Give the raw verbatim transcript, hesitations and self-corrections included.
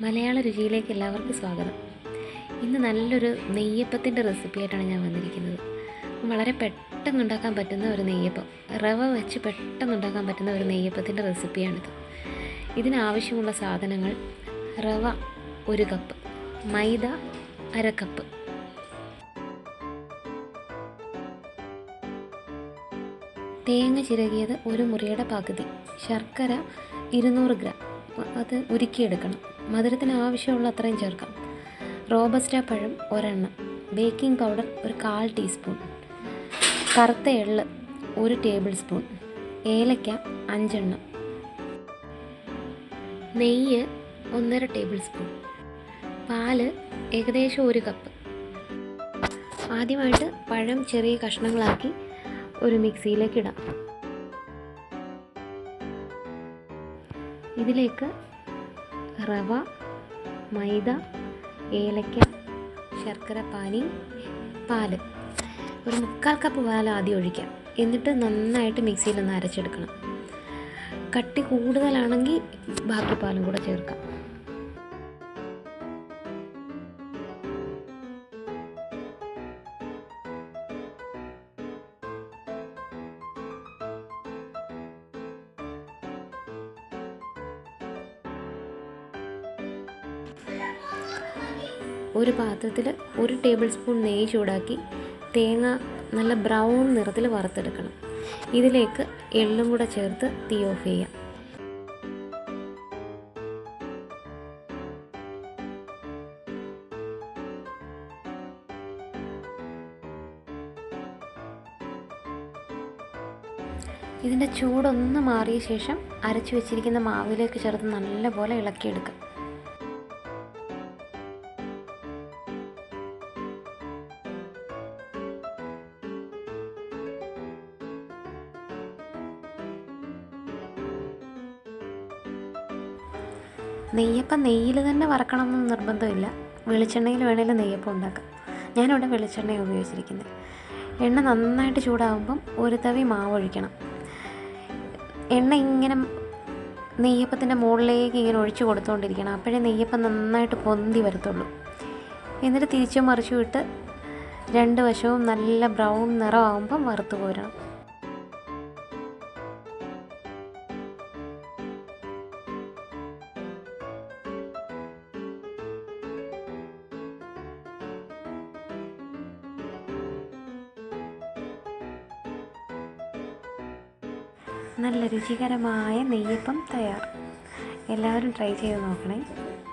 മലയാള രുചിയിലേക്ക് എല്ലാവർക്കും സ്വാഗതം. ഇന്ന് നല്ലൊരു നെയ്യപ്പത്തിൻ്റെ റെസിപ്പിയായിട്ടാണ് ഞാൻ വന്നിരിക്കുന്നത്. വളരെ പെട്ടെന്ന് ഉണ്ടാക്കാൻ പറ്റുന്ന ഒരു നെയ്യപ്പം, റവ വെച്ച് പെട്ടെന്ന് ഉണ്ടാക്കാൻ പറ്റുന്ന ഒരു നെയ്യപ്പത്തിൻ്റെ റെസിപ്പിയാണിത്. ഇതിനാവശ്യമുള്ള സാധനങ്ങൾ: റവ ഒരു കപ്പ്, മൈദ അര കപ്പ്, തേങ്ങ ചിരകിയത് ഒരു മുറിയുടെ പകുതി, ശർക്കര ഇരുന്നൂറ് ഗ്രാം, അത് ഉരുക്കിയെടുക്കണം. മധുരത്തിന് ആവശ്യമുള്ള അത്രയും ചേർക്കാം. റോബസ്റ്റ പഴം ഒരെണ്ണം, ബേക്കിംഗ് പൗഡർ ഒരു കാൽ ടീസ്പൂൺ, കറുത്ത എള്ള് ഒരു ടേബിൾ സ്പൂൺ, ഏലക്ക അഞ്ചെണ്ണം, നെയ്യ് ഒന്നര ടേബിൾ സ്പൂൺ, പാല് ഏകദേശം ഒരു കപ്പ്. ആദ്യമായിട്ട് പഴം ചെറിയ കഷ്ണങ്ങളാക്കി ഒരു മിക്സിയിലേക്ക് ഇടാം. ഇതിലേക്ക് റവ, മൈദ, ഏലക്ക, ശർക്കര പാനി, പാല് ഒരു മുക്കാൽ കപ്പ് പാൽ ആദ്യം ഒഴിക്കാം. എന്നിട്ട് നന്നായിട്ട് മിക്സിയിലൊന്ന് അരച്ചെടുക്കണം. കട്ടി കൂടുതലാണെങ്കിൽ ബാക്കി പാലും കൂടെ ചേർക്കാം. ഒരു പാത്രത്തിൽ ഒരു ടേബിൾ സ്പൂൺ നെയ്യ് ചൂടാക്കി തേങ്ങ നല്ല ബ്രൗൺ നിറത്തിൽ വറുത്തെടുക്കണം. ഇതിലേക്ക് എള്ളും കൂടെ ചേർത്ത് തീ ഓഫ് ചെയ്യാം. ഇതിൻ്റെ ചൂടൊന്ന് മാറിയ ശേഷം അരച്ചു വെച്ചിരിക്കുന്ന മാവിലേക്ക് ചേർത്ത് നല്ലപോലെ ഇളക്കിയെടുക്കാം. നെയ്യപ്പം നെയ്യിൽ തന്നെ വറക്കണമെന്ന് നിർബന്ധമില്ല. വെളിച്ചെണ്ണയിൽ വേണേലും നെയ്യപ്പം ഉണ്ടാക്കാം. ഞാനിവിടെ വെളിച്ചെണ്ണയാണ് ഉപയോഗിച്ചിരിക്കുന്നത്. എണ്ണ നന്നായിട്ട് ചൂടാകുമ്പം ഒരു തവി മാവ് ഒഴിക്കണം. എണ്ണ ഇങ്ങനെ നെയ്യപ്പത്തിൻ്റെ മുകളിലേക്ക് ഇങ്ങനെ ഒഴിച്ച് കൊടുത്തുകൊണ്ടിരിക്കണം. അപ്പോഴേ നെയ്യപ്പം നന്നായിട്ട് പൊന്തി വരത്തുള്ളൂ. എന്നിട്ട് തിരിച്ചും മറിച്ചും ഇട്ട് രണ്ട് വശവും നല്ല ബ്രൗൺ നിറമാകുമ്പം വറുത്ത് കോരണം. നല്ല രുചികരമായ നെയ്യപ്പം തയ്യാർ. എല്ലാവരും ട്രൈ ചെയ്ത് നോക്കണേ.